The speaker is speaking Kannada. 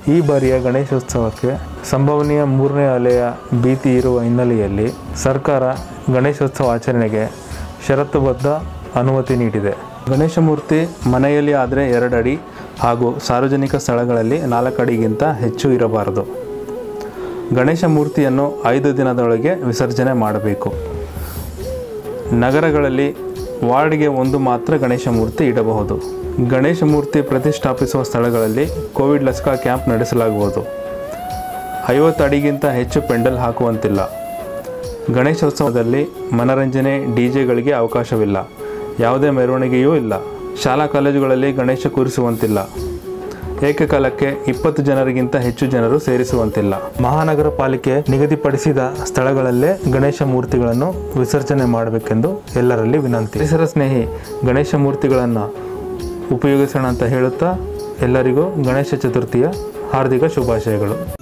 ಈ ಬಾರಿಯ ಗಣೇಶೋತ್ಸವಕ್ಕೆ ಸಂಭವನೀಯ 3ನೇ ಅಲೆಯ ಭೀತಿ ಇರುವ ಹಿನ್ನೆಲೆಯಲ್ಲಿ ಸರ್ಕಾರ ಗಣೇಶೋತ್ಸವ ಆಚರಣೆಗೆ ಷರತ್ತುಬದ್ಧ ಅನುಮತಿ ನೀಡಿದೆ. ಗಣೇಶ ಮೂರ್ತಿ ಮನೆಯಲ್ಲಿ ಆದರೆ 2 ಅಡಿ ಹಾಗೂ ಸಾರ್ವಜನಿಕ ಸ್ಥಳಗಳಲ್ಲಿ 4 ಅಡಿಗಿಂತ ಹೆಚ್ಚು ಇರಬಾರದು. ಗಣೇಶ ಮೂರ್ತಿಯನ್ನು 5 ದಿನದೊಳಗೆ ವಿಸರ್ಜನೆ ಮಾಡಬೇಕು. ನಗರಗಳಲ್ಲಿ ವಾರ್ಡ್ಗೆ 1 ಮಾತ್ರ ಗಣೇಶ ಮೂರ್ತಿ ಇಡಬಹುದು. ಗಣೇಶ ಮೂರ್ತಿ ಪ್ರತಿಷ್ಠಾಪಿಸುವ ಸ್ಥಳಗಳಲ್ಲಿ ಕೋವಿಡ್ ಲಸಿಕಾ ಕ್ಯಾಂಪ್ ನಡೆಸಲಾಗುವುದು. 50 ಅಡಿಗಿಂತ ಹೆಚ್ಚು ಪೆಂಡಲ್ ಹಾಕುವಂತಿಲ್ಲ. ಗಣೇಶೋತ್ಸವದಲ್ಲಿ ಮನರಂಜನೆ ಡಿಜೆಗಳಿಗೆ ಅವಕಾಶವಿಲ್ಲ. ಯಾವುದೇ ಮೆರವಣಿಗೆಯೂ ಇಲ್ಲ. ಶಾಲಾ ಕಾಲೇಜುಗಳಲ್ಲಿ ಗಣೇಶ ಕೂರಿಸುವಂತಿಲ್ಲ. ಏಕಕಾಲಕ್ಕೆ 20 ಜನರಿಗಿಂತ ಹೆಚ್ಚು ಜನರು ಸೇರಿಸುವಂತಿಲ್ಲ. ಮಹಾನಗರ ಪಾಲಿಕೆ ನಿಗದಿಪಡಿಸಿದ ಸ್ಥಳಗಳಲ್ಲೇ ಗಣೇಶ ಮೂರ್ತಿಗಳನ್ನು ವಿಸರ್ಜನೆ ಮಾಡಬೇಕೆಂದು ಎಲ್ಲರಲ್ಲಿ ವಿನಂತಿ. ಪರಿಸರ ಸ್ನೇಹಿ ಗಣೇಶ ಮೂರ್ತಿಗಳನ್ನು ಉಪಯೋಗಿಸೋಣ ಅಂತ ಹೇಳುತ್ತಾ ಎಲ್ಲರಿಗೂ ಗಣೇಶ ಚತುರ್ಥಿಯ ಹಾರ್ದಿಕ ಶುಭಾಶಯಗಳು.